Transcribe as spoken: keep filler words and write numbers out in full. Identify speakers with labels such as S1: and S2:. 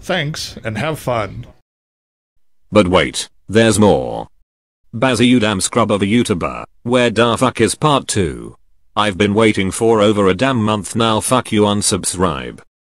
S1: Thanks, and have fun.
S2: But wait, there's more. Bazzy, you damn scrub of a YouTuber, where da fuck is part two? I've been waiting for over a damn month now, fuck you, unsubscribe.